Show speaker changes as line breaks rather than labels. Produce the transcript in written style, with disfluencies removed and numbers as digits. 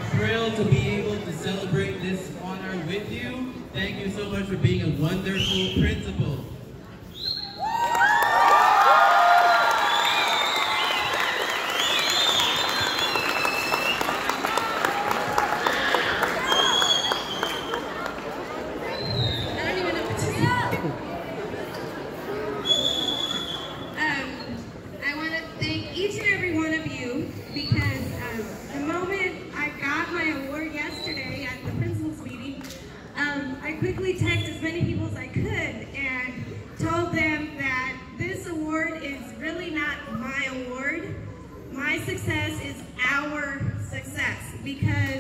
thrilled to be able to celebrate this honor with you. Thank you so much for being a wonderful principal.
I want to thank each and every one of you because the moment I got my award yesterday at the principal's meeting, I quickly texted as many people as I could and told them that this award is really not my award. My success is our success because